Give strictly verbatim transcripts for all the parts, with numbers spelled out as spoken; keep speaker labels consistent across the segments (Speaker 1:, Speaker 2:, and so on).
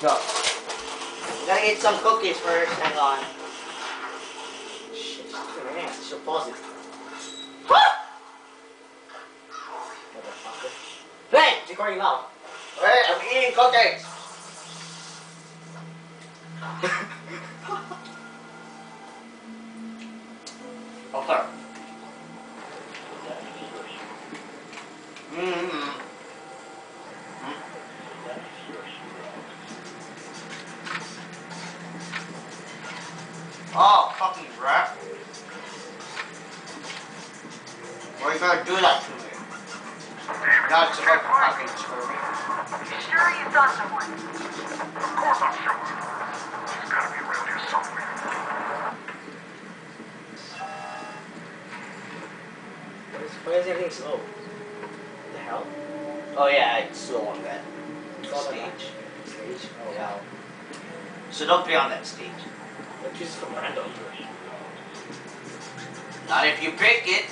Speaker 1: No. Gotta get some cookies first. Hang on. Shit, my hands. I should pause it. Motherfucker. Hey! It's recording now. Hey, I'm eating cookies. Okay. Mm-hmm. Oh, fucking rat. Why are you gonna do that to me? Not supposed to fucking screw me.
Speaker 2: You sure you saw someone? Of course I'm sure. He's gotta be around here somewhere.
Speaker 3: Why is everything slow? What the hell?
Speaker 1: Oh yeah, it's slow on that
Speaker 3: Oh,
Speaker 1: stage.
Speaker 3: Stage? Oh
Speaker 1: Yeah.
Speaker 3: wow.
Speaker 1: So don't be on that stage.
Speaker 3: But choose from random.
Speaker 1: Not if you pick it.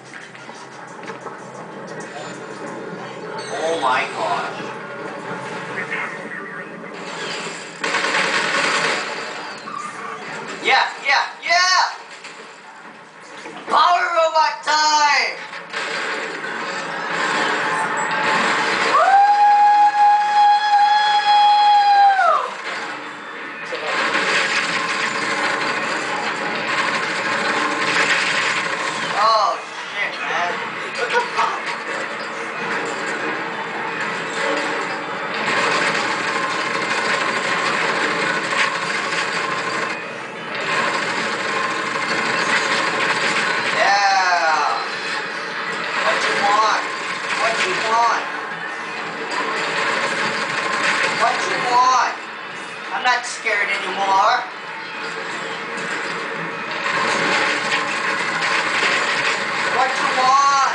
Speaker 1: Oh my gosh. Yeah, yeah, yeah! Power robot time! Oh shit, man. What the fuck? Yeah. What you want? What you want? What you want? I'm not scared anymore. What you want?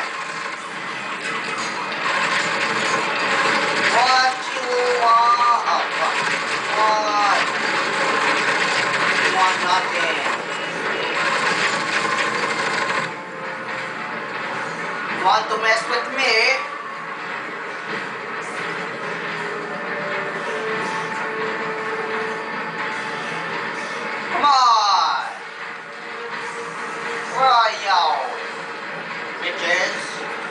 Speaker 1: What you want? Oh, fuck. What? You want nothing. You want to mess with me? Come on. Where are y'all? Bitches.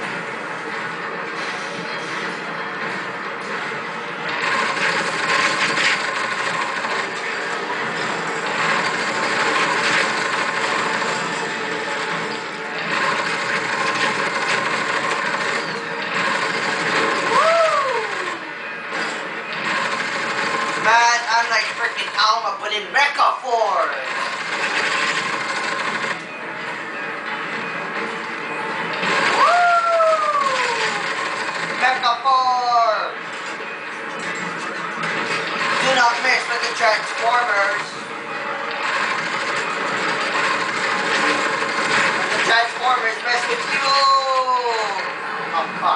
Speaker 1: Man, I'm like freaking Alma, but in Mecha Force. Mecha Force. Do not mess with the Transformers. The Transformers mess with you. Oh fuck.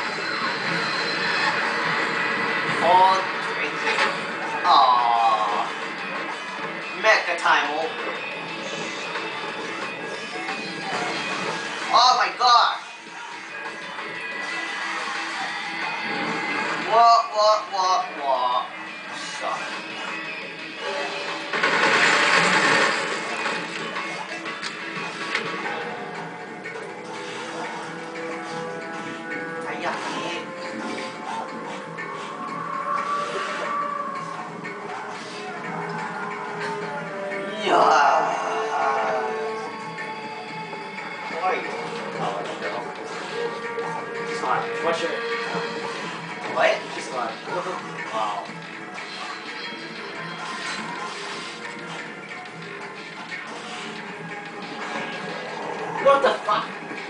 Speaker 1: Oh, crazy. Aww. Mecha time over. Oh my gosh. What, what, what, what? Son. Ayaki. Yeah. How are you?
Speaker 3: Oh, no, girl. She's hot. Watch her.
Speaker 1: What?
Speaker 3: She's hot.
Speaker 1: Wow.
Speaker 3: What the fuck?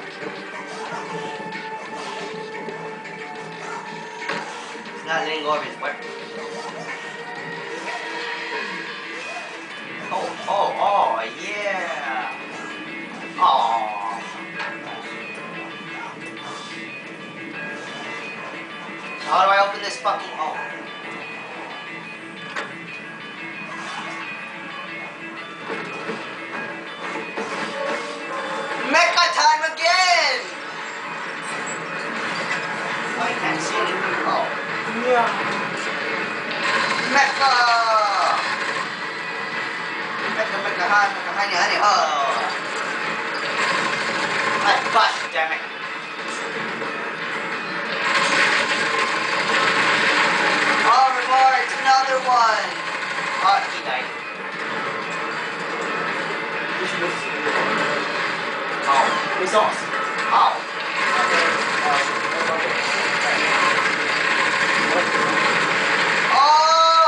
Speaker 1: He's not letting go of his weapon. Oh, oh, oh, yeah. Oh. How do I open this fucking? Oh. Mecha time again! Oh, I can't see anything. Oh.
Speaker 3: Yeah.
Speaker 1: Mecha! Mecha, mecha, ha, mecha, honey, honey, ho! My gosh, damn it. Oh, reward, it's another one! Oh, he died.
Speaker 3: Which moves you?
Speaker 1: Oh.
Speaker 3: It's awesome.
Speaker 1: Oh.
Speaker 3: Okay. Um, okay. What?
Speaker 1: Oh!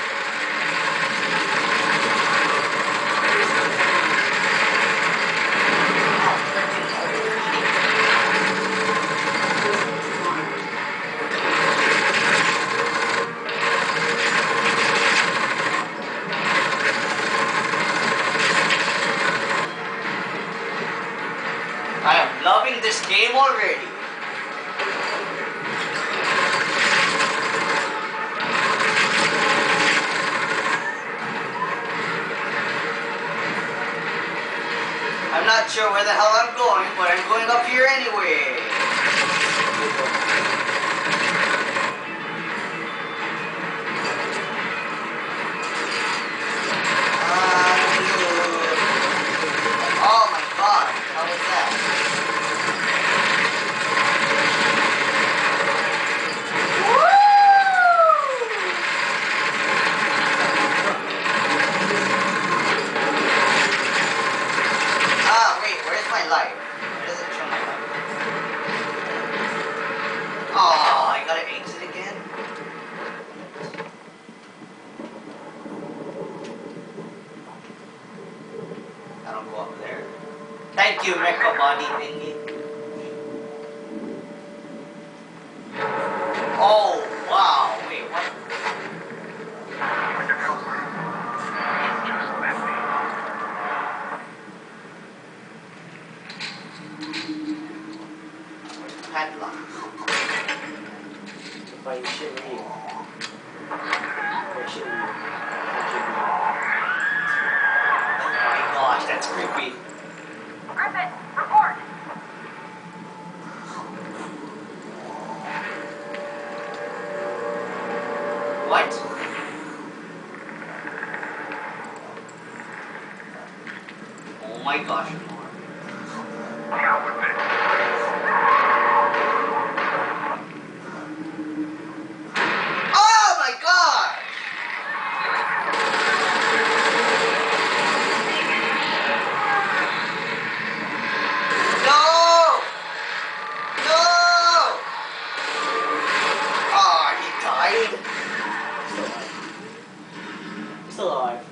Speaker 1: I am loving this game already. I'm not sure where the hell I'm going, but I'm going up here anyway. Uh, oh my god, how was that? Ah, wait, where's my life? Where does it show my life? Oh, I gotta exit again? I don't go up there. Thank you, mecha body thingy. Oh, wow, wait, what? Padlock.
Speaker 3: If I shit with you. If I shit with you.
Speaker 1: Oh my gosh, that's creepy.
Speaker 2: Griffin, report.
Speaker 1: What? Oh my gosh, more. Oh my god! No! No! Oh, he died?
Speaker 3: Still alive.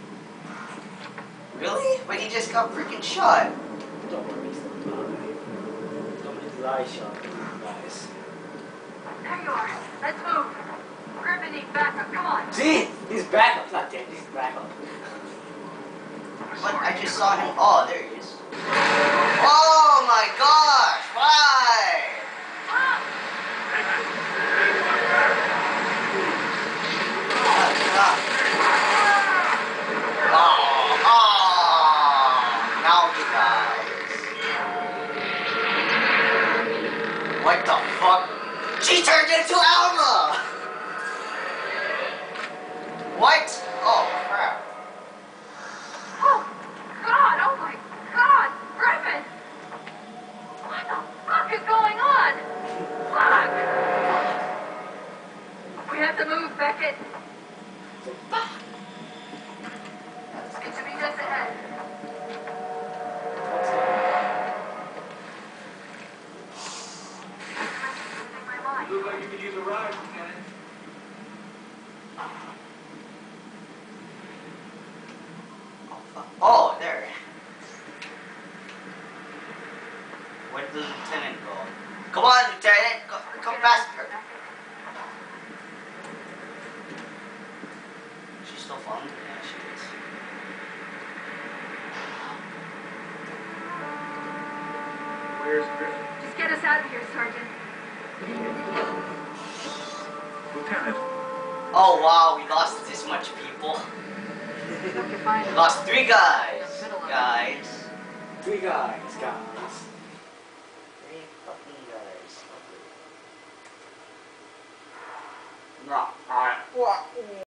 Speaker 1: Really? But he just got freaking shot.
Speaker 3: Don't worry, he's still alive. Don't get his eye shot, guys.
Speaker 2: There you are. Let's move. Griffin needs backup. Come on.
Speaker 3: Dude, he's back up. Not dead, he's back up.
Speaker 1: But I just saw him. Oh, there he is. Oh my gosh! Why?
Speaker 2: Mom!
Speaker 1: Ah, ah. Oh, oh, now he dies. What the fuck? She turned into Alma! What? Oh, crap.
Speaker 2: Oh, God! Oh, my God! Griffin! What the fuck is going on? Fuck! We have to move, Beckett. It should be just ahead. My mind.
Speaker 4: Look like you could use a ride, Lieutenant.
Speaker 1: Oh, fuck. Oh, there. Where did the lieutenant go? Come on, lieutenant! Go, come faster! She's still following me? Yeah, she is.
Speaker 4: Where's Griffin?
Speaker 2: Just get us out of here, Sergeant.
Speaker 4: Lieutenant,
Speaker 1: Oh wow, we lost this much people.
Speaker 2: Doctor Fine.
Speaker 1: We lost three guys. Guys.
Speaker 3: Three guys, guys.
Speaker 1: Three fucking guys. Nah, alright.